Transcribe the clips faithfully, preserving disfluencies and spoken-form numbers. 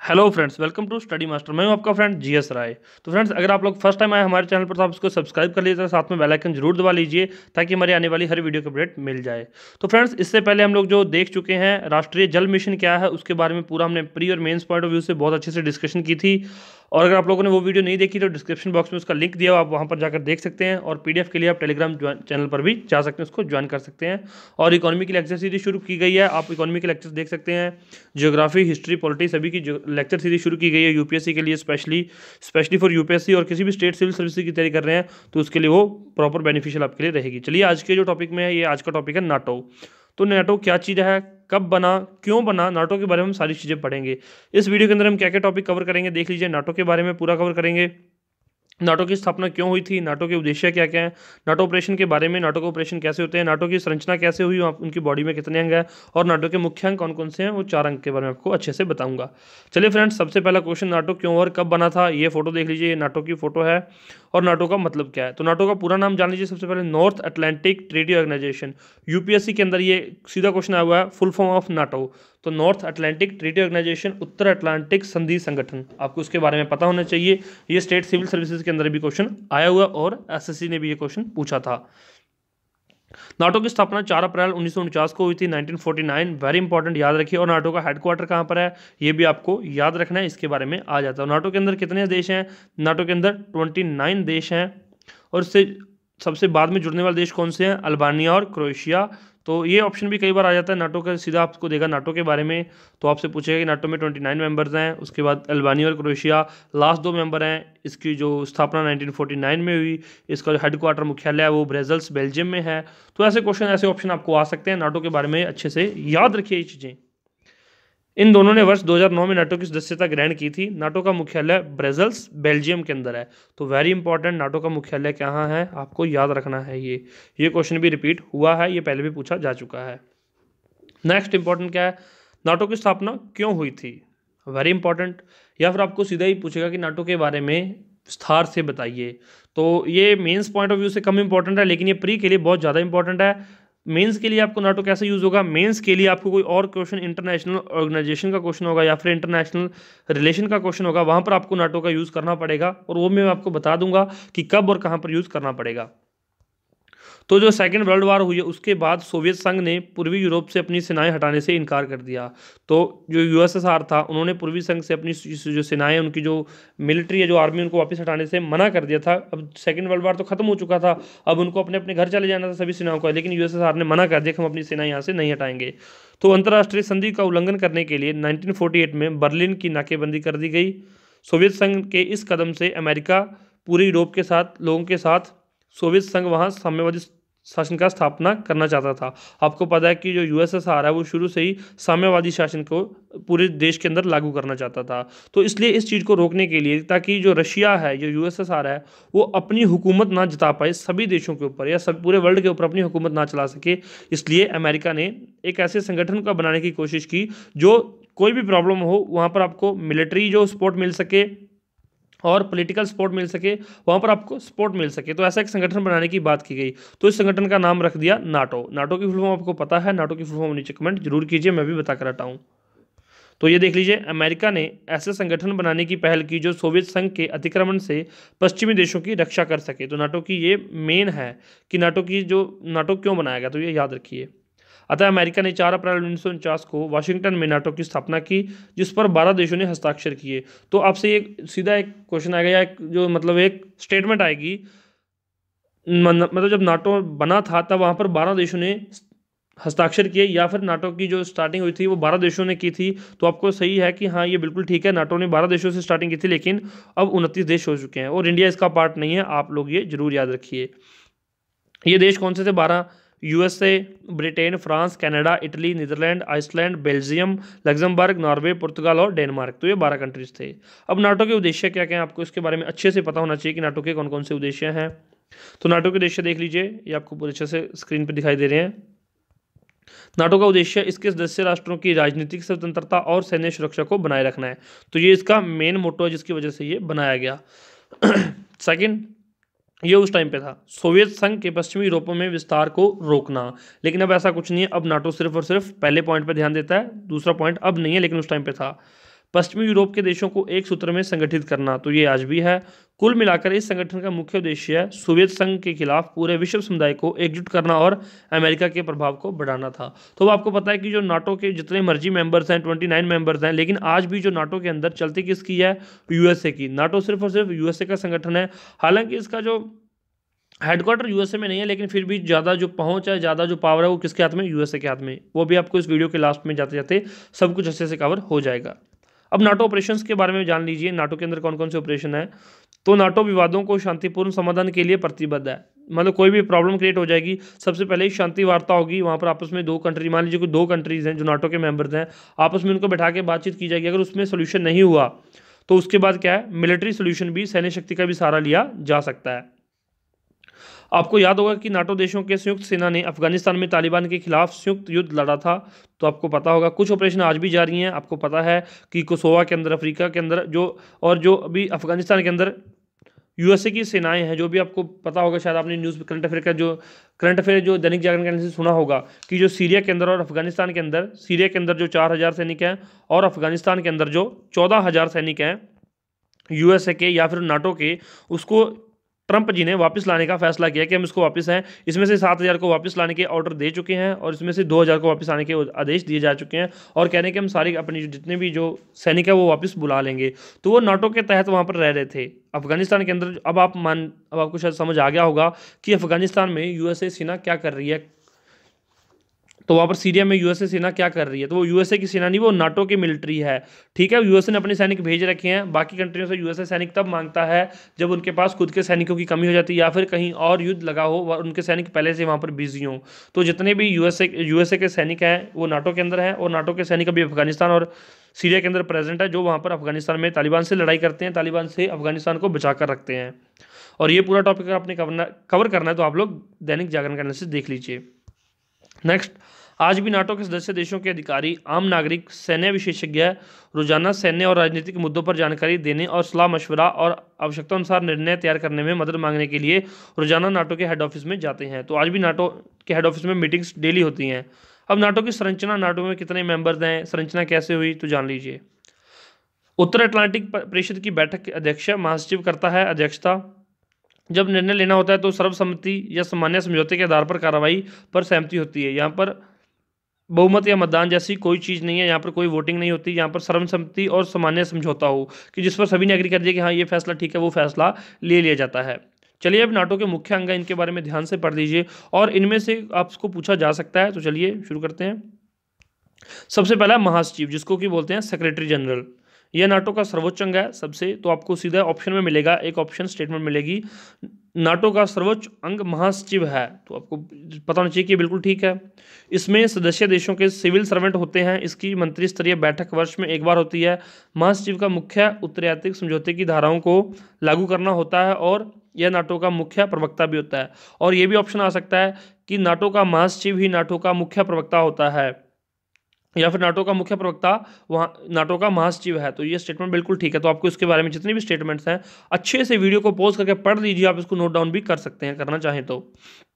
Hello friends, welcome to study master. मैं हूं आपका फ्रेंड जी एस राय। तो फ्रेंड्स, अगर आप लोग फर्स्ट टाइम आए हमारे चैनल पर तो आप इसको सब्सक्राइब कर लीजिए, साथ में बेल आइकन जरूर दबा लीजिए ताकि हमारी आने वाली हर वीडियो की अपडेट मिल जाए। तो फ्रेंड्स, इससे पहले हम लोग जो देख चुके हैं राष्ट्रीय जल मिशन क्या है उसके बारे में पूरा हमने प्री और मेंस पॉइंट ऑफ व्यू से बहुत अच्छे से डिस्कशन की थी। और अगर आप लोगों ने वो वीडियो नहीं देखी तो डिस्क्रिप्शन बॉक्स में उसका लिंक दिया हुआ, आप वहाँ पर जाकर देख सकते हैं। और पीडीएफ के लिए आप टेलीग्राम चैनल पर भी जा सकते हैं, उसको ज्वाइन कर सकते हैं। और इकोनॉमी की लेक्चर सीरीज शुरू की गई है, आप इकोनॉमी के लेक्चर देख सकते हैं। जियोग्राफी, हिस्ट्री, पॉलिटी सभी की लेक्चर सीरीज शुरू की गई है यूपीएससी के लिए, स्पेशली स्पेशली फॉर यूपीएससी और किसी भी स्टेट सिविल सर्विस की तैयारी कर रहे हैं तो उसके लिए वो प्रॉपर बेनिफिशियल आपके लिए रहेगी। चलिए, आज के जो टॉपिक में है, ये आज का टॉपिक है नाटो। तो नाटो क्या चीज़ है, कब बना, क्यों बना, नाटो के बारे में हम सारी चीज़ें पढ़ेंगे। इस वीडियो के अंदर हम क्या क्या टॉपिक कवर करेंगे देख लीजिए। नाटो के बारे में पूरा कवर करेंगे, नाटो की स्थापना क्यों हुई थी, नाटो के उद्देश्य क्या क्या हैं, नाटो ऑपरेशन के बारे में, नाटो के ऑपरेशन कैसे होते हैं, नाटो की संरचना कैसे हुई, उनकी बॉडी में कितने अंग हैं, और नाटो के मुख्य अंग कौन कौन से हैं, वो चार अंग के बारे में आपको अच्छे से बताऊंगा। चलिए फ्रेंड्स, सबसे पहला क्वेश्चन, नाटो क्यों और कब बना था। ये फोटो देख लीजिए, ये नाटो की फोटो है। और नाटो का मतलब क्या है, तो नाटो का पूरा नाम जान लीजिए सबसे पहले, north atlantic treaty organisation. UPSC के अंदर ये सीधा क्वेश्चन आया हुआ है, फुल फॉर्म ऑफ नाटो। तो नॉर्थ अटलांटिक ट्रीटी ऑर्गेनाइजेशन, उत्तर अटलांटिक संधि संगठन, आपको उसके बारे में पता होना चाहिए। ये स्टेट सिविल सर्विसेज के अंदर भी क्वेश्चन आया हुआ और एसएससी ने भी ये क्वेश्चन पूछा था। नाटो की स्थापना चार अप्रैल उन्नीस सौ उनचास को हुई थी, nineteen forty nine. Very important, याद रखिए। और नाटो का हेडक्वार्टर कहाँ पर है ये भी आपको याद रखना है, इसके बारे में आ जाता है। नाटो के अंदर कितने देश हैं, नाटो के अंदर ट्वेंटी नाइन देश हैं। और इससे सबसे बाद में जुड़ने वाले देश कौन से हैं, अल्बानिया और क्रोएशिया। तो ये ऑप्शन भी कई बार आ जाता है नाटो का, सीधा आपको देगा नाटो के बारे में, तो आपसे पूछेगा कि नाटो में ट्वेंटी नाइन मेंबर्स हैं, उसके बाद अल्बानिया और क्रोएशिया लास्ट दो मेंबर हैं। इसकी जो स्थापना नाइनटीन फोर्टी नाइन में हुई, इसका जो हेडक्वार्टर मुख्यालय है वो ब्रसेल्स बेल्जियम में है। तो ऐसे क्वेश्चन, ऐसे ऑप्शन आपको आ सकते हैं। नाटो के बारे में अच्छे से याद रखिए ये चीज़ें। इन दोनों ने वर्ष दो हज़ार नौ में नाटो की सदस्यता ग्रहण की थी। नाटो का मुख्यालय ब्रसेल्स बेल्जियम के अंदर है। तो वेरी इंपॉर्टेंट, नाटो का मुख्यालय कहाँ है आपको याद रखना है। ये ये क्वेश्चन भी रिपीट हुआ है, ये पहले भी पूछा जा चुका है। नेक्स्ट इंपॉर्टेंट क्या है, नाटो की स्थापना क्यों हुई थी, वेरी इंपॉर्टेंट। या फिर आपको सीधा ही पूछेगा कि नाटो के बारे में विस्तार से बताइए। तो ये मेंस पॉइंट ऑफ व्यू से कम इंपॉर्टेंट है, लेकिन ये प्री के लिए बहुत ज़्यादा इंपॉर्टेंट है। मेंस के लिए आपको नाटो कैसे यूज़ होगा, मेंस के लिए आपको कोई और क्वेश्चन, इंटरनेशनल ऑर्गेनाइजेशन का क्वेश्चन होगा या फिर इंटरनेशनल रिलेशन का क्वेश्चन होगा, वहाँ पर आपको नाटो का यूज़ करना पड़ेगा। और वो मैं आपको बता दूंगा कि कब और कहाँ पर यूज़ करना पड़ेगा। तो जो सेकेंड वर्ल्ड वार हुई है उसके बाद सोवियत संघ ने पूर्वी यूरोप से अपनी सेनाएं हटाने से इनकार कर दिया। तो जो यूएसएसआर था, उन्होंने पूर्वी संघ से अपनी जो सेनाएं, उनकी जो मिलिट्री है, जो आर्मी, उनको वापस हटाने से मना कर दिया था। अब सेकेंड वर्ल्ड वार तो खत्म हो चुका था, अब उनको अपने अपने घर चले जाना था सभी सेनाओं को, लेकिन यूएसएसआर ने मना कर दिया कि हम अपनी सेना यहाँ से नहीं हटाएंगे। तो अंतर्राष्ट्रीय संधि का उल्लंघन करने के लिए नाइनटीन फोर्टी एट में बर्लिन की नाकेबंदी कर दी गई। सोवियत संघ के इस कदम से अमेरिका पूरे यूरोप के साथ लोगों के साथ सोवियत संघ वहाँ साम्यवादी शासन का स्थापना करना चाहता था। आपको पता है कि जो यूएसएसआर है वो शुरू से ही साम्यवादी शासन को पूरे देश के अंदर लागू करना चाहता था। तो इसलिए इस चीज़ को रोकने के लिए, ताकि जो रशिया है, जो यूएसएसआर है, वो अपनी हुकूमत ना जता पाए सभी देशों के ऊपर या सब पूरे वर्ल्ड के ऊपर अपनी हुकूमत ना चला सके, इसलिए अमेरिका ने एक ऐसे संगठन का बनाने की कोशिश की जो कोई भी प्रॉब्लम हो वहाँ पर आपको मिलिट्री जो सपोर्ट मिल सके और पॉलिटिकल सपोर्ट मिल सके, वहाँ पर आपको सपोर्ट मिल सके। तो ऐसा एक संगठन बनाने की बात की गई। तो इस संगठन का नाम रख दिया नाटो। नाटो की फुल फॉर्म आपको पता है, नाटो की फुल फॉर्म नीचे कमेंट जरूर कीजिए, मैं भी बता कर हटा हूँ। तो ये देख लीजिए, अमेरिका ने ऐसे संगठन बनाने की पहल की जो सोवियत संघ के अतिक्रमण से पश्चिमी देशों की रक्षा कर सके। तो नाटो की ये मेन है कि नाटो की जो नाटो क्यों बनाया गया, तो ये याद रखिए। अतः अमेरिका ने चार अप्रैल उन्नीस सौ उनचास को वाशिंगटन में नाटो की स्थापना की, जिस पर बारह देशों ने हस्ताक्षर किए। तो आपसे एक सीधा एक क्वेश्चन आएगा, या एक जो मतलब एक स्टेटमेंट आएगी, मतलब जब नाटो बना था तब वहाँ पर बारह देशों ने हस्ताक्षर किए, या फिर नाटो की जो स्टार्टिंग हुई थी वो बारह देशों ने की थी। तो आपको सही है कि हाँ, ये बिल्कुल ठीक है, नाटो ने बारह देशों से स्टार्टिंग की थी, लेकिन अब उनतीस देश हो चुके हैं और इंडिया इसका पार्ट नहीं है। आप लोग ये जरूर याद रखिए। ये देश कौन से थे बारह, USA, Britain, France, Canada, Italy, Netherlands, Iceland, Belgium, Luxembourg, Norway, पुर्तगाल और डेनमार्क। तो ये बारह कंट्रीज थे। अब नाटो के उद्देश्य क्या क्या हैं, आपको इसके बारे में अच्छे से पता होना चाहिए कि नाटो के कौन कौन से उद्देश्य हैं। तो नाटो के उद्देश्य देख लीजिए, ये आपको पूरे अच्छे से स्क्रीन पर दिखाई दे रहे हैं। नाटो का उद्देश्य इसके सदस्य राष्ट्रों की राजनीतिक स्वतंत्रता और सैन्य सुरक्षा को बनाए रखना है। तो ये इसका मेन मोटो है, जिसकी वजह से ये बनाया गया। सेकंड, ये उस टाइम पे था, सोवियत संघ के पश्चिमी यूरोपों में विस्तार को रोकना। लेकिन अब ऐसा कुछ नहीं है, अब नाटो सिर्फ और सिर्फ पहले पॉइंट पे ध्यान देता है, दूसरा पॉइंट अब नहीं है, लेकिन उस टाइम पे था। पश्चिमी यूरोप के देशों को एक सूत्र में संगठित करना, तो ये आज भी है। कुल मिलाकर इस संगठन का मुख्य उद्देश्य सोवियत संघ के खिलाफ पूरे विश्व समुदाय को एकजुट करना और अमेरिका के प्रभाव को बढ़ाना था। तो आपको पता है कि जो नाटो के जितने मर्जी मेंबर्स हैं, उनतीस मेंबर्स हैं, लेकिन आज भी जो नाटो के अंदर चलती किसकी है? यूएसए की। नाटो सिर्फ और सिर्फ यूएसए का संगठन है। हालांकि इसका जो हेडक्वार्टर यूएसए में नहीं है, लेकिन फिर भी ज़्यादा जो पहुंच है, ज़्यादा जो पावर है, वो किसके हाथ में? यूएसए के हाथ में। वो भी आपको इस वीडियो के लास्ट में जाते जाते सब कुछ अच्छे से कवर हो जाएगा। अब नाटो ऑपरेशंस के बारे में जान लीजिए, नाटो के अंदर कौन कौन से ऑपरेशन है। तो नाटो विवादों को शांतिपूर्ण समाधान के लिए प्रतिबद्ध है। मतलब कोई भी प्रॉब्लम क्रिएट हो जाएगी, सबसे पहले ही शांति वार्ता होगी, वहाँ पर आपस में दो कंट्री, मान लीजिए कोई दो कंट्रीज़ हैं जो नाटो के मेंबर्स हैं, आपस में उनको बैठा के बातचीत की जाएगी। अगर उसमें सोल्यूशन नहीं हुआ तो उसके बाद क्या है? मिलिट्री सोल्यूशन भी, सैन्य शक्ति का भी सहारा लिया जा सकता है। आपको याद होगा कि नाटो देशों के संयुक्त सेना ने अफगानिस्तान में तालिबान के खिलाफ संयुक्त युद्ध लड़ा था। तो आपको पता होगा कुछ ऑपरेशन आज भी जारी हैं। आपको पता है कि कोसोवा के अंदर, अफ्रीका के अंदर जो, और जो अभी अफगानिस्तान के अंदर यूएसए की सेनाएं हैं, जो भी आपको पता होगा, शायद आपने न्यूज़ करंट अफेयर का जो करंट अफेयर जो दैनिक जागरण के अंदर से सुना होगा कि जो सीरिया के अंदर और अफगानिस्तान के अंदर, सीरिया के अंदर जो चार हज़ार सैनिक हैं और अफगानिस्तान के अंदर जो चौदह हज़ार सैनिक हैं यूएसए के या फिर नाटो के, उसको ट्रंप जी ने वापस लाने का फैसला किया कि हम इसको वापस हैं। इसमें से सात हज़ार को वापस लाने के ऑर्डर दे चुके हैं और इसमें से दो हज़ार को वापस आने के आदेश दिए जा चुके हैं, और कहने के हम सारी अपनी जितने भी जो सैनिक है वो वापस बुला लेंगे। तो वो नाटो के तहत वहाँ पर रह रहे थे अफगानिस्तान के अंदर। अब आप मान अब आपको शायद समझ आ गया होगा कि अफगानिस्तान में यूएसए सेना क्या कर रही है। तो वहाँ पर सीरिया में यूएसए सेना क्या कर रही है? तो वो यूएसए की सेना नहीं, वो नाटो की मिलिट्री है। ठीक है, यूएसए ने अपने सैनिक भेज रखे हैं। बाकी कंट्रियों से यूएसए सैनिक तब मांगता है जब उनके पास खुद के सैनिकों की कमी हो जाती है या फिर कहीं और युद्ध लगा हो और उनके सैनिक पहले से वहाँ पर बिजी हों। तो जितने भी यूएसए यूएसए के सैनिक हैं वो नाटो के अंदर हैं, और नाटो के सैनिक अभी अफगानिस्तान और सीरिया के अंदर प्रेजेंट है, जो वहाँ पर अफगानिस्तान में तालिबान से लड़ाई करते हैं, तालिबान से अफगानिस्तान को बचा कर रखते हैं। और ये पूरा टॉपिक अगर आपने कवर कवर करना है तो आप लोग दैनिक जागरण का एनालिसिस देख लीजिए। नेक्स्ट, आज भी नाटो के सदस्य देशों के अधिकारी, आम नागरिक, सैन्य विशेषज्ञ रोजाना सैन्य और राजनीतिक मुद्दों पर जानकारी देने और सलाह मशवरा और आवश्यकता अनुसार निर्णय तैयार करने में मदद मांगने के लिए रोजाना नाटो के हेड ऑफिस में जाते हैं। तो आज भी नाटो के हेड ऑफिस में मीटिंग्स डेली होती हैं। अब नाटो की संरचना, नाटो में कितने मेंबर्स हैं, संरचना कैसे हुई, तो जान लीजिए। उत्तर अटलांटिक परिषद की बैठक के अध्यक्ष महासचिव करता है अध्यक्षता। जब निर्णय लेना होता है तो सर्वसम्मति या सामान्य समझौते के आधार पर कार्रवाई पर सहमति होती है। यहाँ पर बहुमत या मतदान जैसी कोई चीज़ नहीं है, यहाँ पर कोई वोटिंग नहीं होती। यहाँ पर सर्वसम्मति और सामान्य समझौता हो कि जिस पर सभी ने एग्री कर दिया कि हाँ ये फैसला ठीक है, वो फैसला ले लिया जाता है। चलिए अब नाटो के मुख्य अंग, इनके बारे में ध्यान से पढ़ लीजिए और इनमें से आपको पूछा जा सकता है। तो चलिए शुरू करते हैं। सबसे पहला महासचिव, जिसको कि बोलते हैं सेक्रेटरी जनरल। यह नाटो का सर्वोच्च अंग है सबसे। तो आपको सीधा ऑप्शन में मिलेगा, एक ऑप्शन स्टेटमेंट मिलेगी, नाटो का सर्वोच्च अंग महासचिव है। तो आपको पता होना चाहिए कि बिल्कुल ठीक है। इसमें सदस्य देशों के सिविल सर्वेंट होते हैं। इसकी मंत्री स्तरीय बैठक वर्ष में एक बार होती है। महासचिव का मुख्य उत्तराधिक समझौते की धाराओं को लागू करना होता है और यह नाटो का मुख्य प्रवक्ता भी होता है। और यह भी ऑप्शन आ सकता है कि नाटो का महासचिव ही नाटो का मुख्य प्रवक्ता होता है या फिर नाटो का मुख्य प्रवक्ता वहाँ नाटो का महासचिव है। तो ये स्टेटमेंट बिल्कुल ठीक है। तो आपको इसके बारे में जितनी भी स्टेटमेंट्स हैं अच्छे से वीडियो को पॉज करके पढ़ लीजिए। आप इसको नोट डाउन भी कर सकते हैं, करना चाहें तो।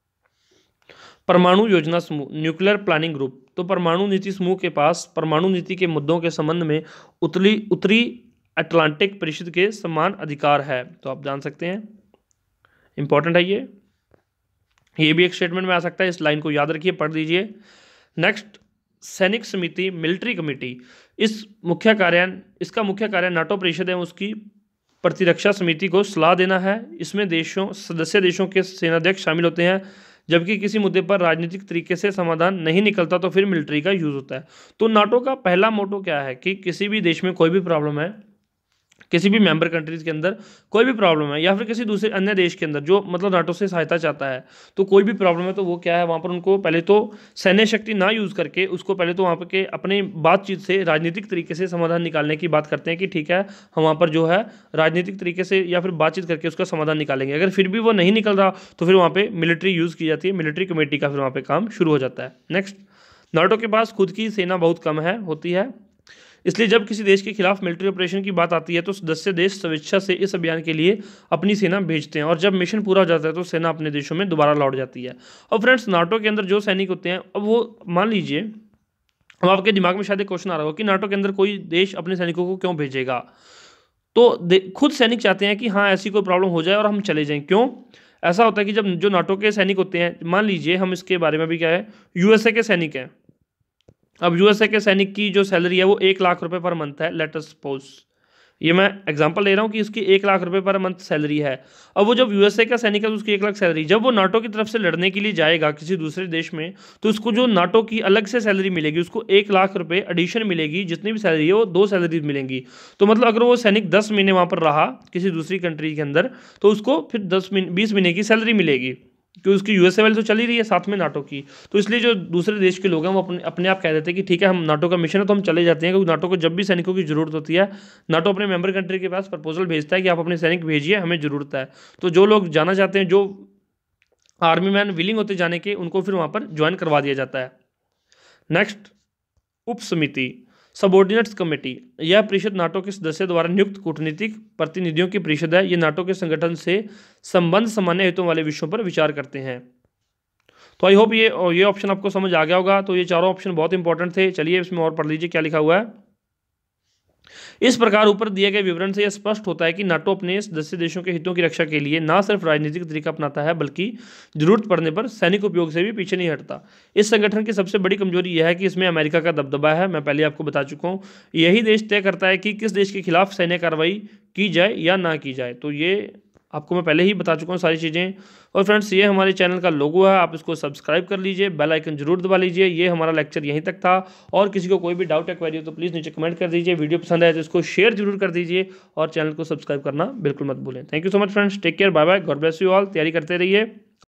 परमाणु योजना समूह, न्यूक्लियर प्लानिंग ग्रुप। तो परमाणु नीति समूह के पास परमाणु नीति के मुद्दों के संबंध में उत्तरी उत्तरी अटलांटिक परिषद के समान अधिकार है। तो आप जान सकते हैं, इंपॉर्टेंट है ये ये भी एक स्टेटमेंट में आ सकता है। इस लाइन को याद रखिए, पढ़ लीजिए। नेक्स्ट, सैनिक समिति, मिलिट्री कमेटी। इस मुख्य कार्यान्वयन इसका मुख्य कार्य नाटो परिषद है उसकी प्रतिरक्षा समिति को सलाह देना है। इसमें देशों सदस्य देशों के सेनाध्यक्ष शामिल होते हैं। जबकि किसी मुद्दे पर राजनीतिक तरीके से समाधान नहीं निकलता तो फिर मिलिट्री का यूज होता है। तो नाटो का पहला मोटो क्या है कि किसी भी देश में कोई भी प्रॉब्लम है, किसी भी मेंबर कंट्रीज के अंदर कोई भी प्रॉब्लम है या फिर किसी दूसरे अन्य देश के अंदर जो मतलब नाटो से सहायता चाहता है, तो कोई भी प्रॉब्लम है तो वो क्या है, वहाँ पर उनको पहले तो सैन्य शक्ति ना यूज़ करके उसको पहले तो वहाँ पर के अपने बातचीत से राजनीतिक तरीके से समाधान निकालने की बात करते हैं कि ठीक है हम वहाँ पर जो है राजनीतिक तरीके से या फिर बातचीत करके उसका समाधान निकालेंगे। अगर फिर भी वो नहीं निकल रहा तो फिर वहाँ पर मिलिट्री यूज़ की जाती है, मिलिट्री कमेटी का फिर वहाँ पर काम शुरू हो जाता है। नेक्स्ट, नाटो के पास खुद की सेना बहुत कम है होती है, इसलिए जब किसी देश के खिलाफ मिलिट्री ऑपरेशन की बात आती है तो सदस्य देश स्वेच्छा से इस अभियान के लिए अपनी सेना भेजते हैं और जब मिशन पूरा हो जाता है तो सेना अपने देशों में दोबारा लौट जाती है। और फ्रेंड्स, नाटो के अंदर जो सैनिक होते हैं, अब वो मान लीजिए अब आपके दिमाग में शायद एक क्वेश्चन आ रहा होगा कि नाटो के अंदर कोई देश अपने सैनिकों को क्यों भेजेगा। तो खुद सैनिक चाहते हैं कि हाँ ऐसी कोई प्रॉब्लम हो जाए और हम चले जाएं। क्यों ऐसा होता है कि जब जो नाटो के सैनिक होते हैं, मान लीजिए हम इसके बारे में भी क्या है, यूएसए के सैनिक हैं। अब यूएसए के सैनिक की जो सैलरी है वो एक लाख रुपए पर मंथ है, लेट अस सपोज, ये मैं एग्जांपल ले रहा हूँ कि उसकी एक लाख रुपए पर मंथ सैलरी है। अब वो जब यूएसए का सैनिक है तो उसकी एक लाख सैलरी, जब वो नाटो की तरफ से लड़ने के लिए जाएगा किसी दूसरे देश में, तो उसको जो नाटो की अलग से सैलरी मिलेगी, उसको एक लाख रुपए एडिशन मिलेगी, जितनी भी सैलरी है वो दो सैलरीज मिलेंगी। तो मतलब अगर वो सैनिक दस महीने वहाँ पर रहा किसी दूसरी कंट्री के अंदर, तो उसको फिर दस महीने बीस महीने की सैलरी मिलेगी, क्योंकि उसकी यूएसए वाली तो चल ही रही है साथ में नाटो की। तो इसलिए जो दूसरे देश के लोग हैं वो अपने अपने आप कह देते हैं कि ठीक है हम नाटो का मिशन है तो हम चले जाते हैं, क्योंकि नाटो को जब भी सैनिकों की जरूरत होती है, नाटो अपने मेंबर कंट्री के पास प्रपोजल भेजता है कि आप अपने सैनिक भेजिए, हमें जरूरत है। तो जो लोग जाना चाहते हैं, जो आर्मी मैन विलिंग होते जाने के, उनको फिर वहाँ पर ज्वाइन करवा दिया जाता है। नेक्स्ट, उप समिति, सबॉर्डिनेट्स कमेटी। यह परिषद नाटो के सदस्य द्वारा नियुक्त कूटनीतिक प्रतिनिधियों की परिषद है। ये नाटो के संगठन से संबंध सामान्य हितों वाले विषयों पर विचार करते हैं। तो आई होप ये ये ऑप्शन आपको समझ आ गया होगा। तो ये चारों ऑप्शन बहुत इंपॉर्टेंट थे। चलिए इसमें और पढ़ लीजिए क्या लिखा हुआ है। इस प्रकार ऊपर दिए गए विवरण से यह स्पष्ट होता है कि नाटो अपने सदस्य देशों के हितों की रक्षा के लिए न सिर्फ राजनीतिक तरीका अपनाता है, बल्कि जरूरत पड़ने पर सैनिक उपयोग से भी पीछे नहीं हटता। इस संगठन की सबसे बड़ी कमजोरी यह है कि इसमें अमेरिका का दबदबा है। मैं पहले आपको बता चुका हूँ, यही देश तय करता है कि किस देश के खिलाफ सैन्य कार्रवाई की जाए या ना की जाए। तो ये आपको मैं पहले ही बता चुका हूँ सारी चीज़ें। और फ्रेंड्स, ये हमारे चैनल का लोगो है, आप इसको सब्सक्राइब कर लीजिए, बेल आइकन जरूर दबा लीजिए। ये हमारा लेक्चर यहीं तक था। और किसी को कोई भी डाउट या क्वेरी हो तो प्लीज़ नीचे कमेंट कर दीजिए। वीडियो पसंद आए तो इसको शेयर जरूर कर दीजिए और चैनल को सब्सक्राइब करना बिल्कुल मत भूलें। Thank you so much friends, take care, bye bye, God bless you all. तैयारी करते रहिए।